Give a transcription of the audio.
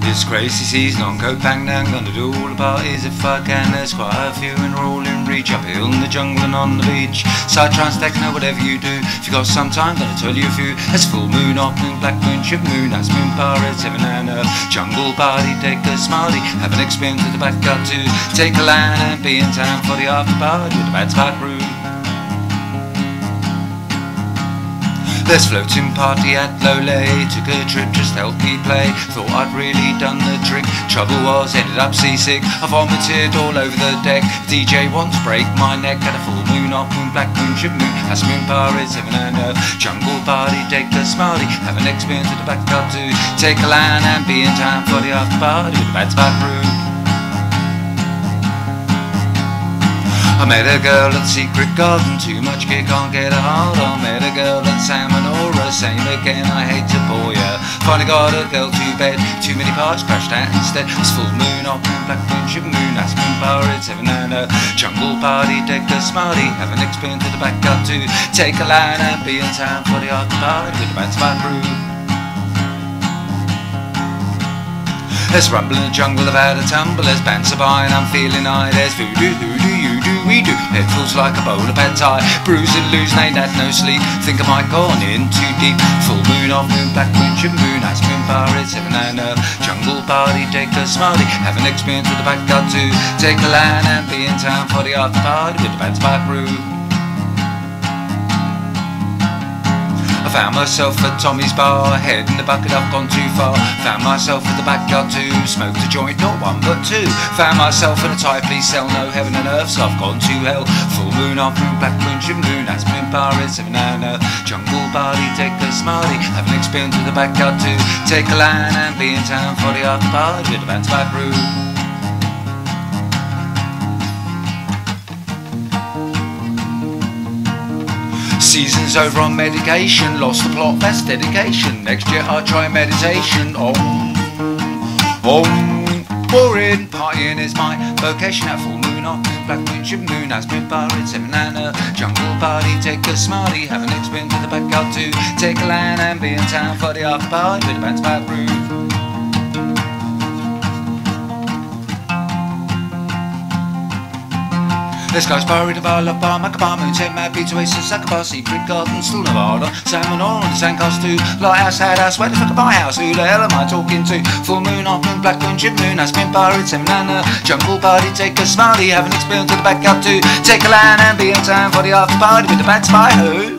This crazy season on Koh Phangan, gonna do all the parties if I can. There's quite a few in rolling reach, up hill in the jungle and on the beach. Side trance, techno, whatever you do. If you got some time, gonna tell you a few. There's full moon, off moon, black moon, ship moon, ice moon, pirates, heaven and earth. Jungle party, take a smarty, have an experience with the back got to take a line and be in time for the after party with the bad spot crew. There's floating party at Lolay, took a trip just to help me play. Thought I'd really done the trick, trouble was ended up seasick. I vomited all over the deck, DJ wants to break my neck. Had a full moon, off moon, black moon, ship moon, ice moon, pirates, heaven and earth. Jungle party, take a smarty, have an experience with the back up to take a line and be in time for the after party with the bad spot crew. I met a girl at the secret garden, too much gear, can't get a hard on. Met a girl at Salmonora, same again, I hate to bore ya. Finally got a girl to bed, too many parts, crashed out instead. It's full moon, off moon, black moon, ship moon, ice moon, pirates, heaven and earth. Jungle party, take a smarty, have an experience with the back up to take a line and be in time for the after party with the band spot crew. There's rumble in the jungle, I've had a tumble. There's banter by and I'm feeling high. There's voodoo, hoodoo, you do, we do. Head feels like a bowl of pad thai. Bruising, losing, ain't had no sleep. Think I might gone in too deep. Full moon, off moon, black moon, ship moon, ice moon, pirates, heaven and earth. Jungle party, take a smarty, have an experience with the back got to take a line and be in time for the after party with the band spot crew. I found myself at Tommy's bar, head in the bucket, I've gone too far. Found myself at the backyard too, smoked a joint, not one but two. Found myself in a tight police cell, no heaven and earth, so I've gone to hell. Full moon, off moon, black moon, ship moon, ice moon, pirates, heaven and earth. Jungle party, take a smarty, have an experience with the backyard too. Take a line and be in time for the after party with the band spot crew. Season's over on medication, lost the plot, that's dedication. Next year I'll try meditation. Boring, partying is my vocation. At full moon, off moon, black moon, ship moon, ice moon, pirates, heaven and earth. Jungle party, take a smarty, have an experience with the back out to take a line and be in town for the after party with the band spot crew. This guy's buried a bar, love bar, Macabar, moon, 10 mad beats, oasis, Zaccabar, secret garden, still Nevada, salmon oil on the sandcast too, lighthouse, had house, where the fuck am I house, who the hell am I talking to? Full moon, off moon, black moon, ship moon, ice moon, pirates, heaven and earth. Jungle party, take a smarty, have an experience with the back up to take a line and be in time for the after party with the bad spy, who?